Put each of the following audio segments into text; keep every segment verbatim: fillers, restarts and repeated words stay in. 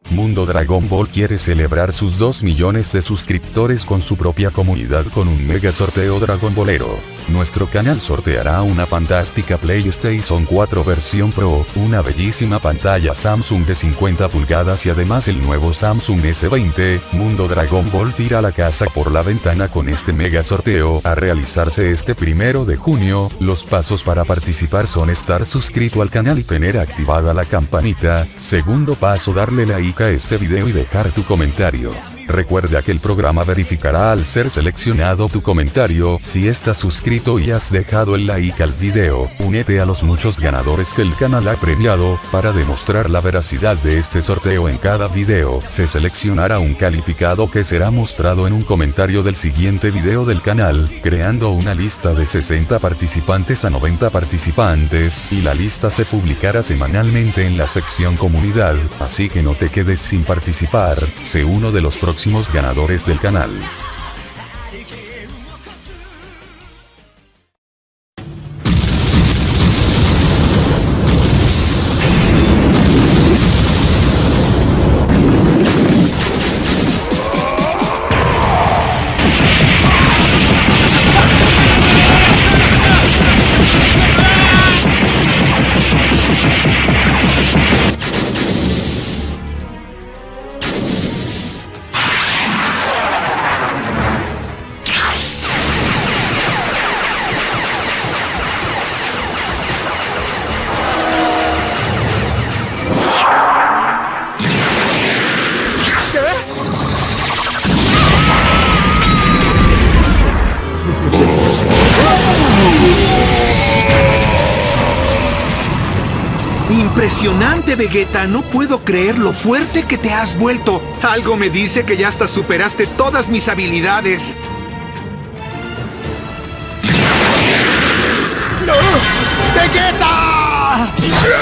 Mundo Dragon Ball quiere celebrar sus dos millones de suscriptores con su propia comunidad con un mega sorteo Dragon Ballero. Nuestro canal sorteará una fantástica PlayStation cuatro versión Pro, una bellísima pantalla Samsung de cincuenta pulgadas y además el nuevo Samsung ese veinte. Mundo Dragon Ball tira la casa por la ventana con este mega sorteo a realizarse este primero de junio. Los pasos para participar son estar suscrito al canal y tener activada la campanita. Segundo paso, darle like a este video y dejar tu comentario. Recuerda que el programa verificará al ser seleccionado tu comentario. Si estás suscrito y has dejado el like al video, únete a los muchos ganadores que el canal ha premiado. Para demostrar la veracidad de este sorteo, en cada video se seleccionará un calificado que será mostrado en un comentario del siguiente video del canal, creando una lista de sesenta participantes a noventa participantes, y la lista se publicará semanalmente en la sección comunidad, así que no te quedes sin participar. Sé uno de los próximos ganadores del canal. Impresionante, Vegeta, no puedo creer lo fuerte que te has vuelto. Algo me dice que ya hasta superaste todas mis habilidades. ¡No! ¡Vegeta!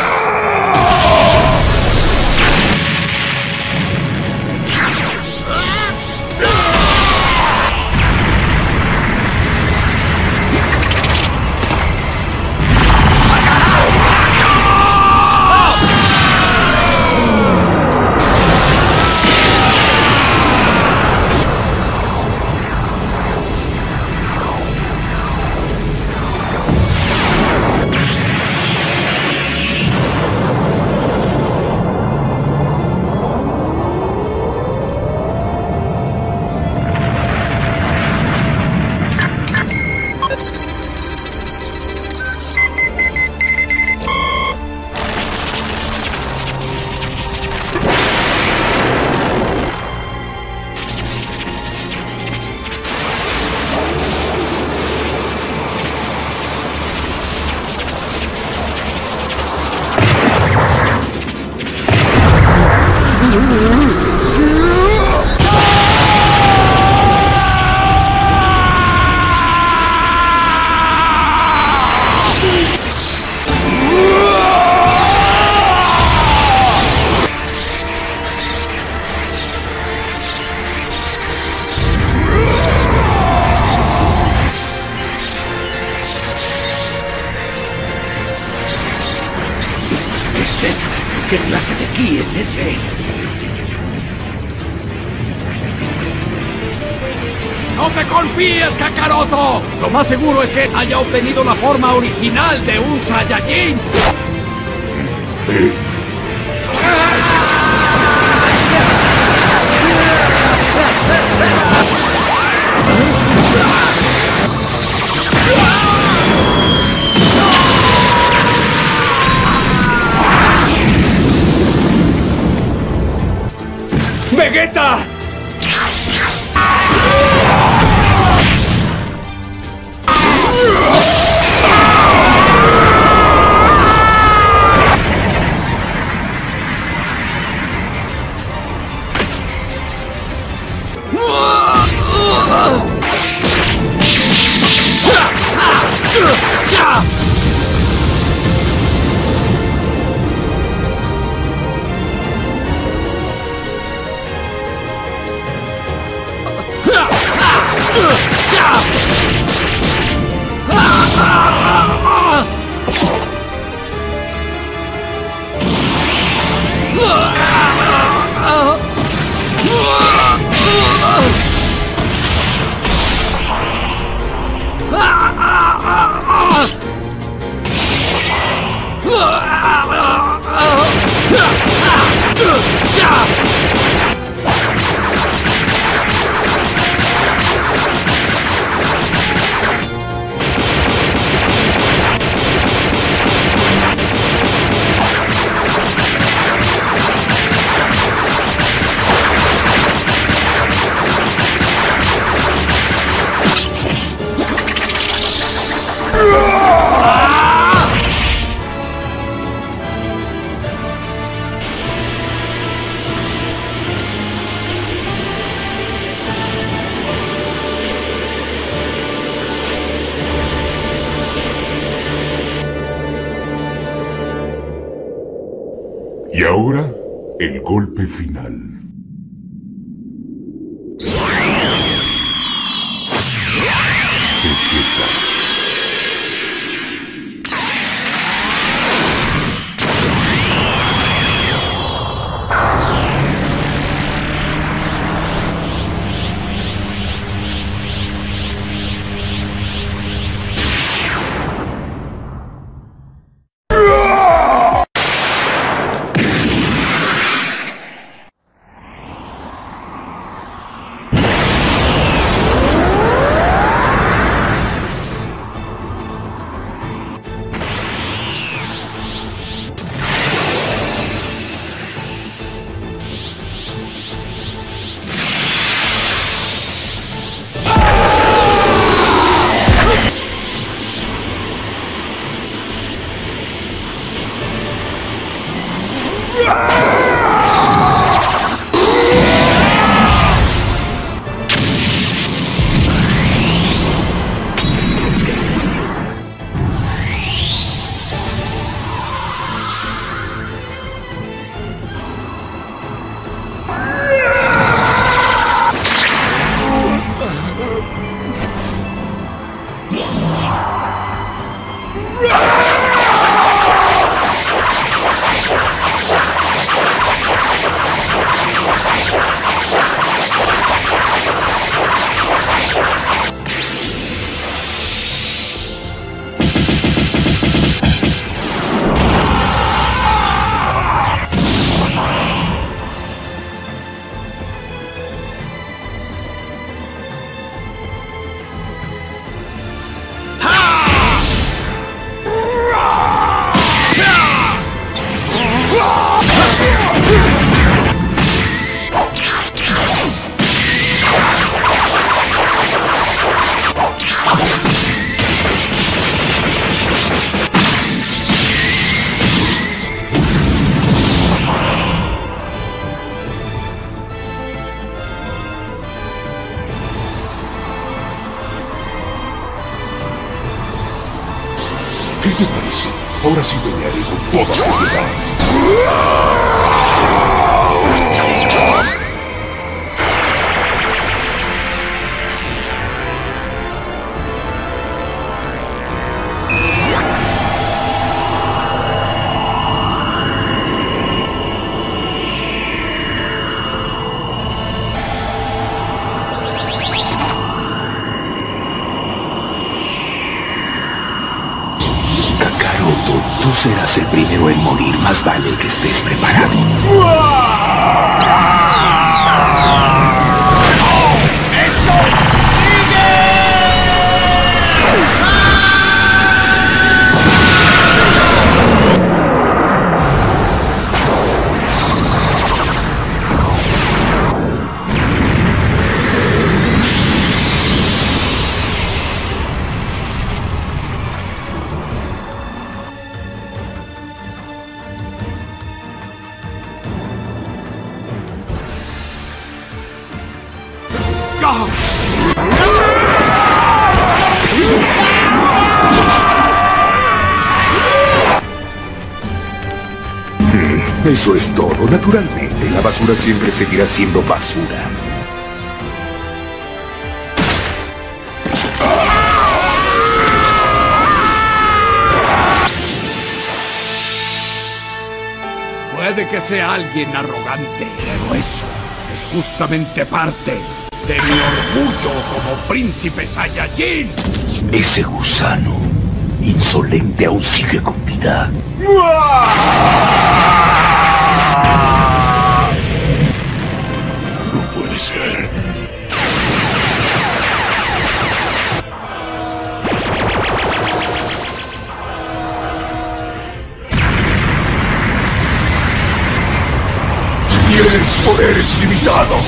¿Qué clase de ki es ese? ¡No te confíes, Kakaroto! Lo más seguro es que haya obtenido la forma original de un Saiyajin. ¡Vegeta! Y ahora, el golpe final. Vegeta. ¿Qué te parece? Ahora sí pelearé con toda seriedad. Tú serás el primero en morir, más vale que estés preparado. Eso es todo. Naturalmente, la basura siempre seguirá siendo basura. Puede que sea alguien arrogante, pero eso es justamente parte de mi orgullo como príncipe Saiyajin. Ese gusano insolente aún sigue con vida. ¡Tienes poderes limitados!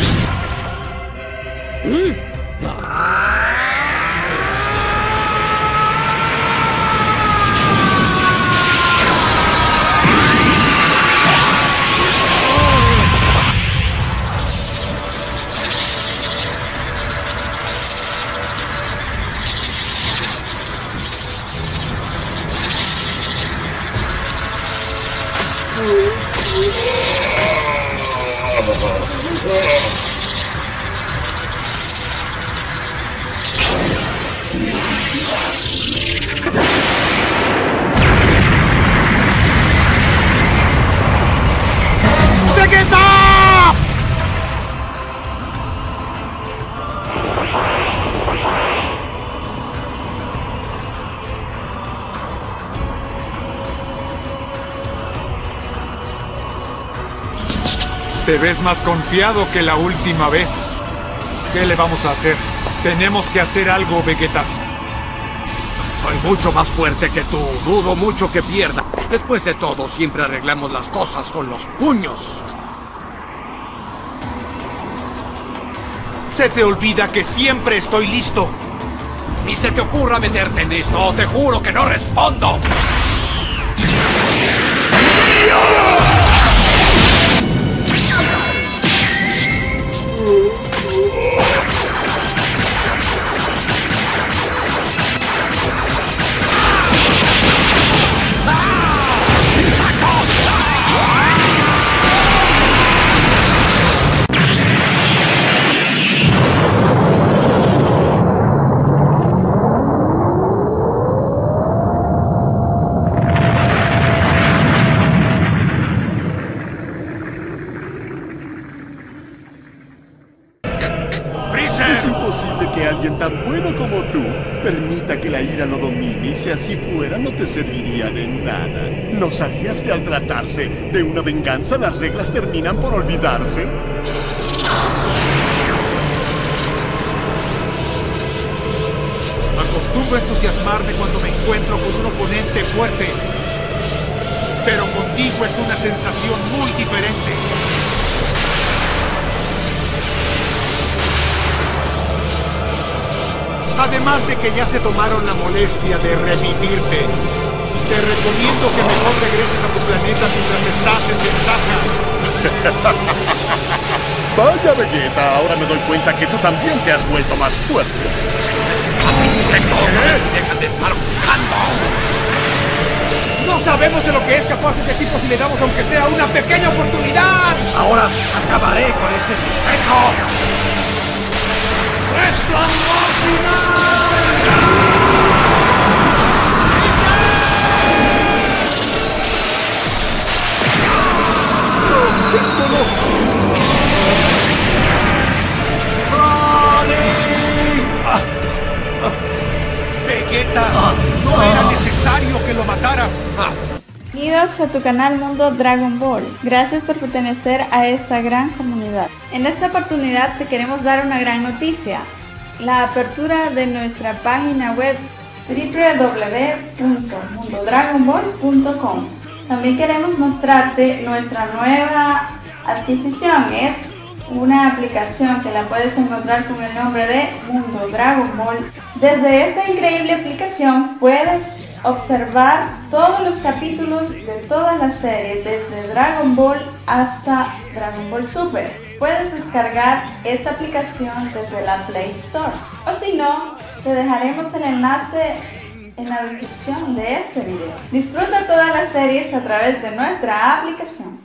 Te ves más confiado que la última vez. ¿Qué le vamos a hacer? Tenemos que hacer algo, Vegeta. Soy mucho más fuerte que tú. Dudo mucho que pierda. Después de todo, siempre arreglamos las cosas con los puños. Se te olvida que siempre estoy listo. Ni se te ocurra meterte en esto. Te juro que no respondo. Es imposible que alguien tan bueno como tú permita que la ira lo domine, y si así fuera no te serviría de nada. ¿No sabías que al tratarse de una venganza las reglas terminan por olvidarse? Acostumbro a entusiasmarme cuando me encuentro con un oponente fuerte. Pero contigo es una sensación muy diferente. Además de que ya se tomaron la molestia de revivirte, te recomiendo que mejor regreses a tu planeta mientras estás en ventaja. Vaya, Vegeta, ahora me doy cuenta que tú también te has vuelto más fuerte. ¡Insectos! ¡A ver si dejan de estar jugando! No sabemos de lo que es capaz ese tipo si le damos aunque sea una pequeña oportunidad. Ahora acabaré con este sujeto. ¡Resplandor final! ¡Esto no! Ah, ah, Vegeta, no era necesario que lo mataras. Ah. Bienvenidos a tu canal Mundo Dragon Ball. Gracias por pertenecer a esta gran comunidad. En esta oportunidad te queremos dar una gran noticia. La apertura de nuestra página web doble u doble u doble u punto mundo dragon ball punto com. También queremos mostrarte nuestra nueva adquisición. Es una aplicación que la puedes encontrar con el nombre de Mundo Dragon Ball. Desde esta increíble aplicación puedes observar todos los capítulos de todas las series, desde Dragon Ball hasta Dragon Ball Super. Puedes descargar esta aplicación desde la Play Store, o si no, te dejaremos el enlace en la descripción de este video. Disfruta todas las series a través de nuestra aplicación.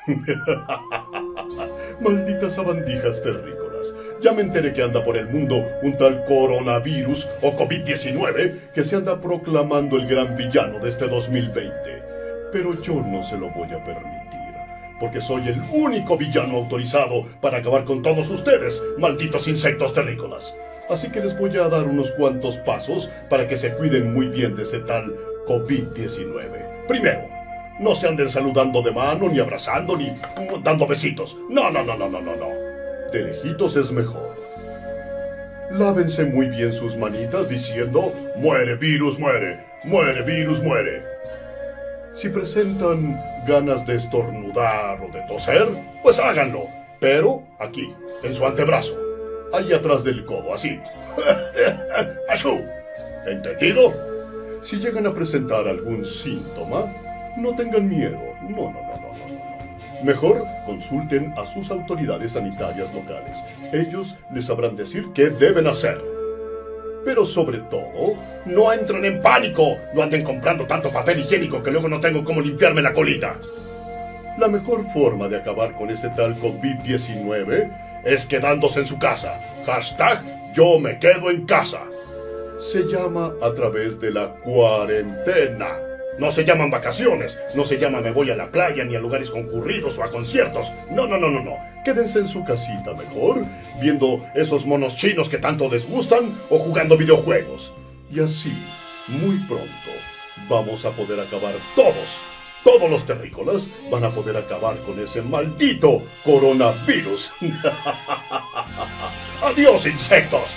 Malditas sabandijas terrícolas. Ya me enteré que anda por el mundo un tal coronavirus o COVID diecinueve que se anda proclamando el gran villano de este dos mil veinte. Pero yo no se lo voy a permitir, porque soy el único villano autorizado para acabar con todos ustedes, malditos insectos terrícolas. Así que les voy a dar unos cuantos pasos para que se cuiden muy bien de ese tal COVID diecinueve. Primero, no se anden saludando de mano, ni abrazando, ni dando besitos. No, no, no, no, no, no, no. De lejitos es mejor. Lávense muy bien sus manitas diciendo, muere virus, muere, muere virus, muere. Si presentan ganas de estornudar o de toser, pues háganlo. Pero aquí, en su antebrazo. Ahí atrás del codo, así. ¡Achú! ¿Entendido? Si llegan a presentar algún síntoma, no tengan miedo. No, no, no, no, no, no. Mejor consulten a sus autoridades sanitarias locales. Ellos les sabrán decir qué deben hacer. Pero sobre todo, no entren en pánico. No anden comprando tanto papel higiénico que luego no tengo cómo limpiarme la colita. La mejor forma de acabar con ese tal COVID diecinueve es quedándose en su casa. Hashtag yo me quedo en casa. Se llama a través de la cuarentena. No se llaman vacaciones, no se llama me voy a la playa ni a lugares concurridos o a conciertos. No, no, no, no, no. Quédense en su casita mejor, viendo esos monos chinos que tanto les gustan o jugando videojuegos. Y así, muy pronto, vamos a poder acabar todos. Todos los terrícolas van a poder acabar con ese maldito coronavirus. ¡Adiós, insectos!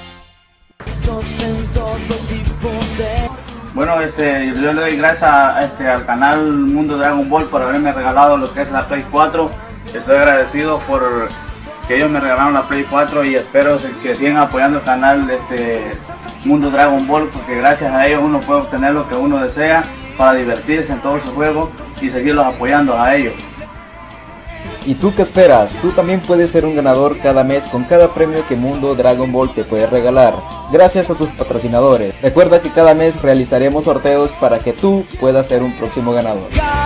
Bueno, este, yo le doy gracias a, este, al canal Mundo Dragon Ball por haberme regalado lo que es la Play cuatro. Estoy agradecido por que ellos me regalaron la Play cuatro y espero que sigan apoyando el canal este, Mundo Dragon Ball, porque gracias a ellos uno puede obtener lo que uno desea para divertirse en todos sus juegos y seguirlos apoyando a ellos. ¿Y tú qué esperas? Tú también puedes ser un ganador cada mes con cada premio que Mundo Dragon Ball te puede regalar, gracias a sus patrocinadores. Recuerda que cada mes realizaremos sorteos para que tú puedas ser un próximo ganador.